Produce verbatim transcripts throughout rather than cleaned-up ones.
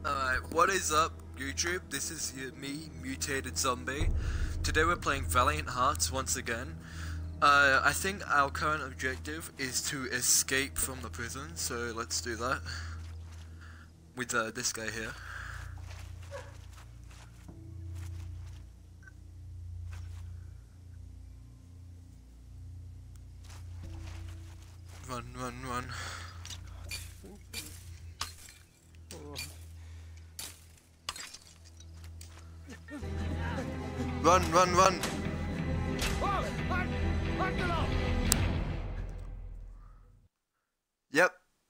Alright, what is up YouTube? This is uh, me, Mutated Zombie. Today we're playing Valiant Hearts once again. Uh, I think our current objective is to escape from the prison, so let's do that. With uh, this guy here. Run, run, run. Run, run, run! Yep.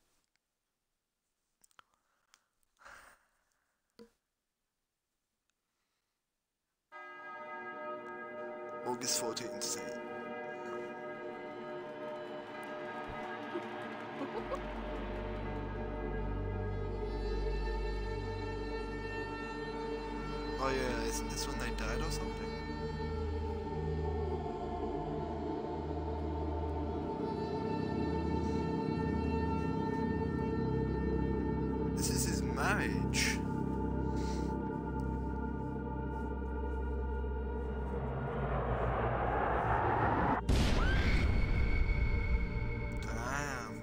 August fourteenth. Oh yeah, isn't this when they died or something? This is his marriage. Damn.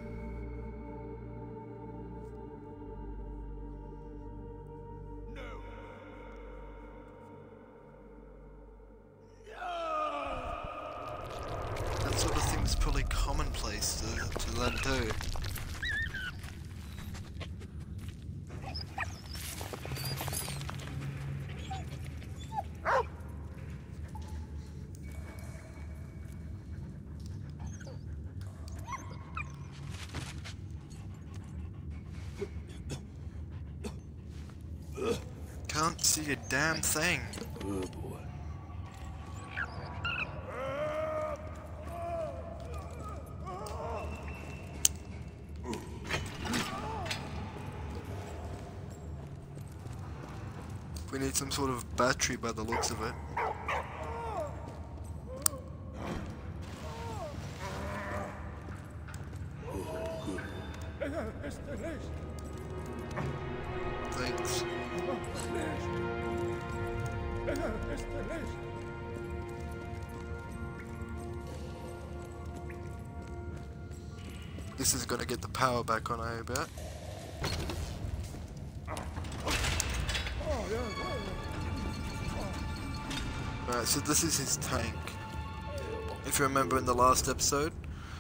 That sort of thing's probably commonplace to, to them too. Can't see a damn thing. Oh boy. We need some sort of battery by the looks of it. Thanks. This is gonna get the power back on, I bet. Alright, so this is his tank. If you remember in the last episode.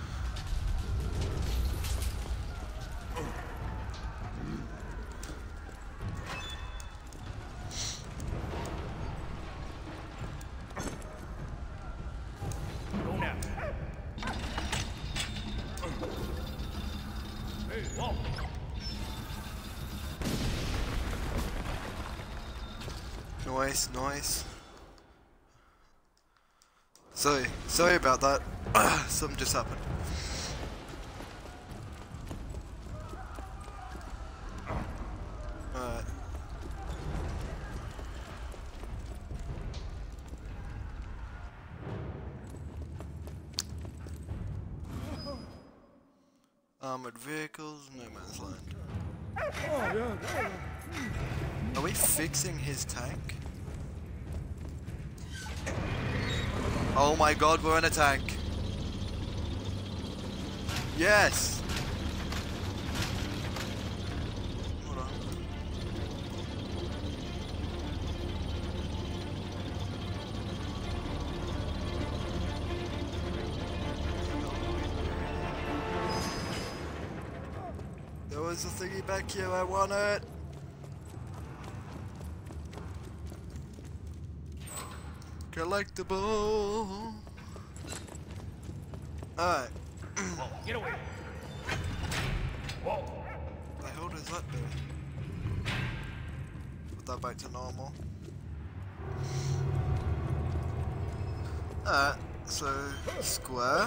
Nice, nice. Sorry, sorry about that. Something just happened. Alright. Armored vehicles, no man's land. Are we fixing his tank? Oh my god, we're in a tank. Yes! Hold on. There was a thingy back here, I want it! Collectible. Alright. Whoa, get away. Whoa. The hell does that do? Put that back to normal. Alright, so square.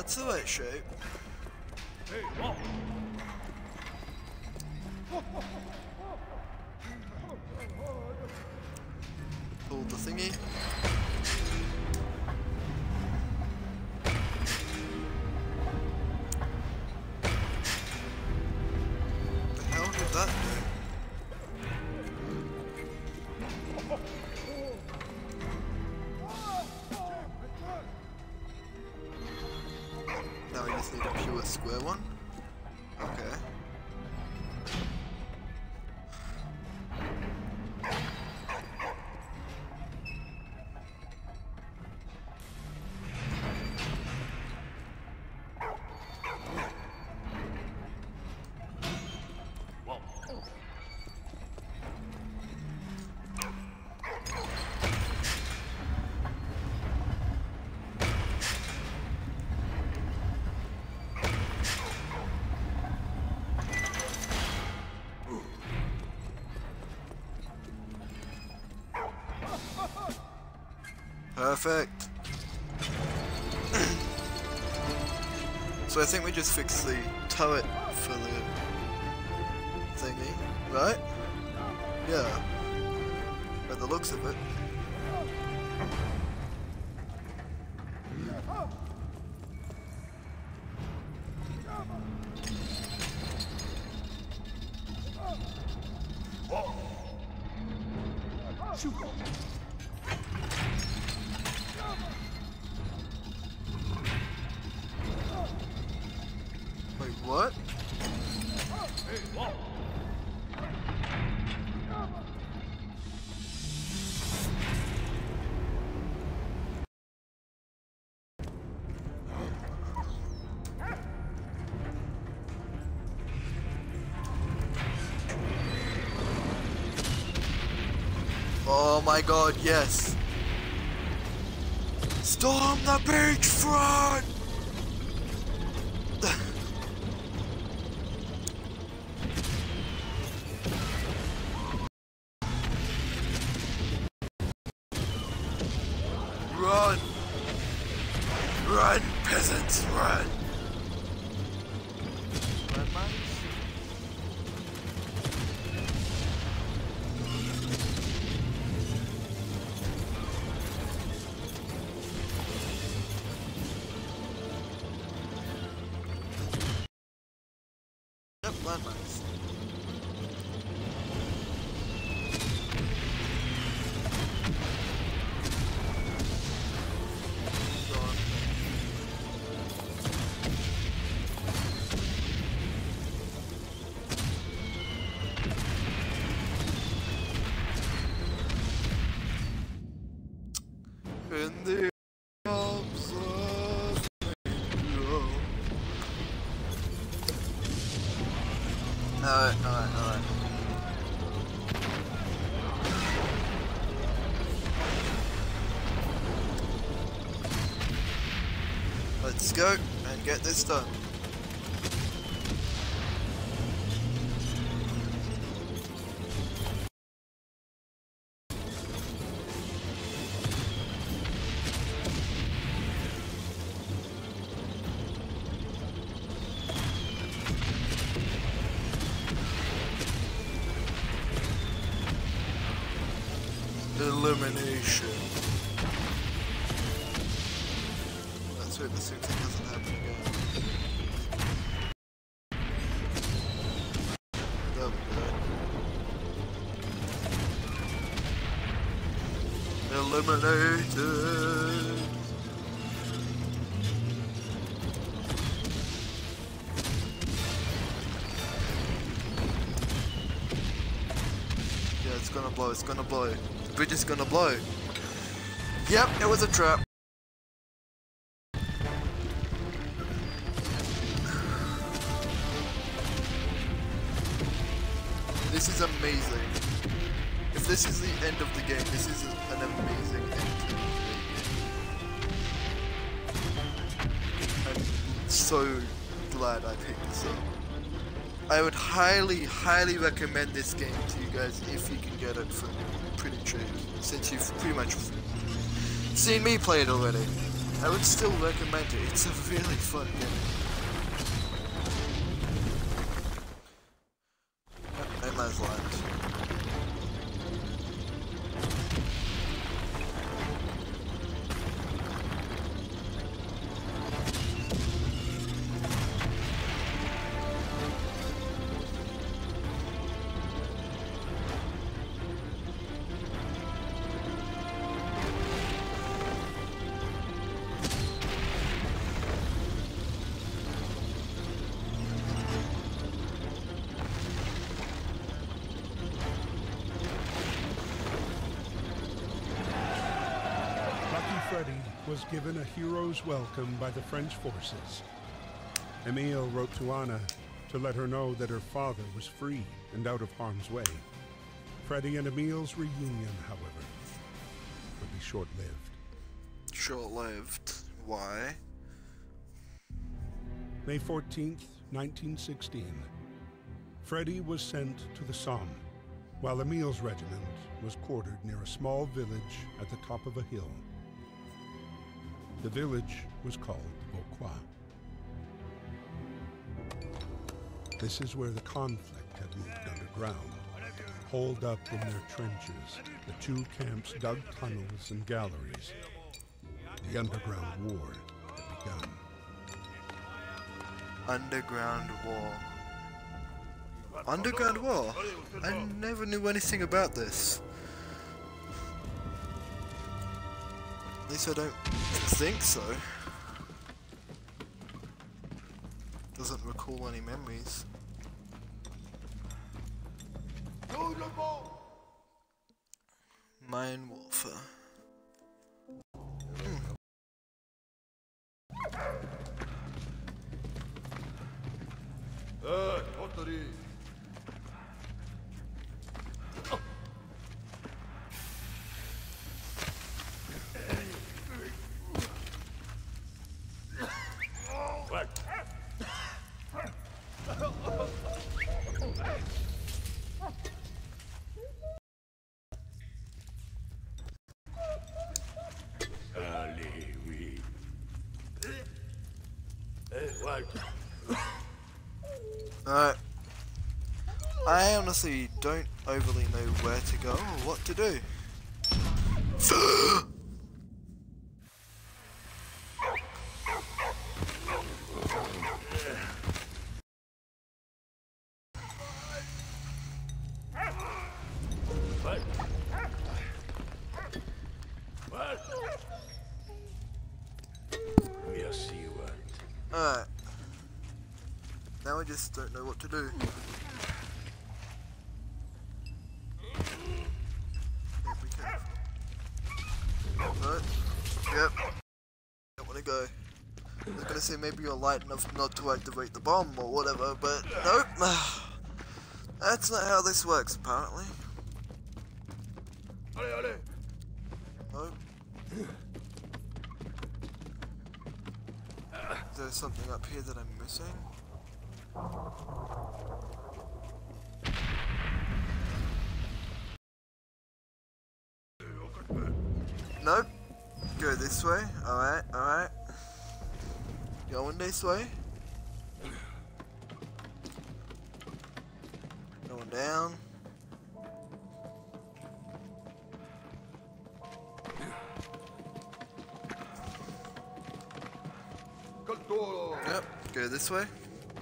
It's the right shape. Hey, whoa. Pull the thingy. The hell did that do? Now we just need a pure square one. Okay. Perfect. So I think we just fixed the turret for the thingy, right? Yeah. By the looks of it. Wait, what? Oh my god, yes! Storm the beachfront! Run! Run, peasants, run! Landmines? Yep, landmines. In the arms of hero. Alright, alright, alright. Let's go and get this done. Elimination. Let's hope the same thing doesn't happen again. There we go. Eliminated. Yeah, it's gonna blow, it's gonna blow. The bridge is gonna blow. Yep, it was a trap. This is amazing. If this is the end of the game, this is an amazing end to the game. I'm so glad I picked this up. I would highly, highly recommend this game to you guys if you can get it for pretty cheap, since you've pretty much seen me play it already. I would still recommend it. It's a really fun game. I might as well end. Freddy was given a hero's welcome by the French forces. Emile wrote to Anna to let her know that her father was free and out of harm's way. Freddy and Emile's reunion, however, would be short-lived. Short-lived? Why? May fourteenth, nineteen sixteen. Freddy was sent to the Somme, while Emile's regiment was quartered near a small village at the top of a hill. The village was called Vauquois. This is where the conflict had moved underground. Holed up in their trenches, the two camps dug tunnels and galleries. The underground war had begun. Underground war. Underground war? I never knew anything about this. At least I don't think so. Doesn't recall any memories. Mine warfare. Hmm. Alright. I honestly don't overly know where to go or what to do. Alright. Now I just don't know what to do. Yeah, be careful. Right. Yep. Don't want to go. I was gonna say maybe you're light enough not to activate the bomb or whatever, but nope. That's not how this works, apparently. Nope. Is there something up here that I'm missing? Nope. Go this way. Alright, alright. Going this way. Going down. Yep, go this way.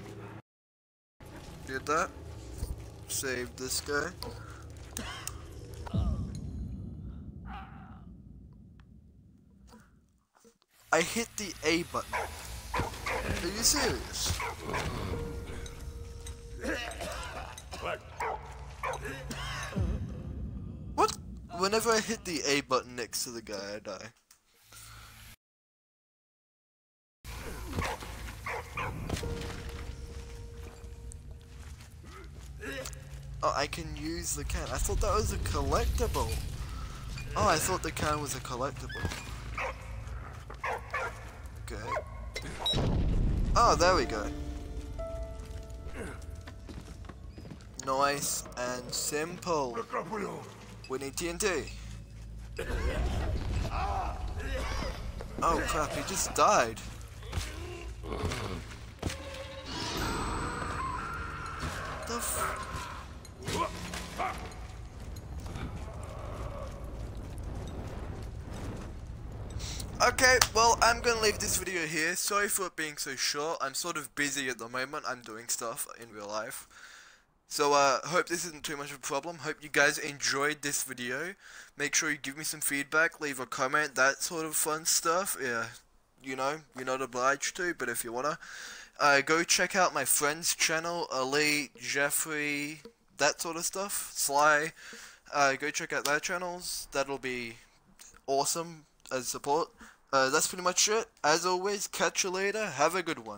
Did that. Save this guy. I hit the A button. Are you serious? What? Whenever I hit the A button next to the guy, I die. Oh, I can use the can. I thought that was a collectible. Oh, I thought the can was a collectible. Okay. Oh, there we go. Nice and simple. We need T N T. Oh crap, he just died. The f- Okay, well, I'm gonna leave this video here. Sorry for it being so short. I'm sort of busy at the moment. I'm doing stuff in real life. So, uh, hope this isn't too much of a problem. Hope you guys enjoyed this video. Make sure you give me some feedback, leave a comment, that sort of fun stuff. Yeah, you know, you're not obliged to, but if you wanna. Uh, go check out my friend's channel, Elite, Jeffrey, that sort of stuff, Sly. Uh, go check out their channels. That'll be awesome as support. Uh, that's pretty much it. As always, catch you later. Have a good one.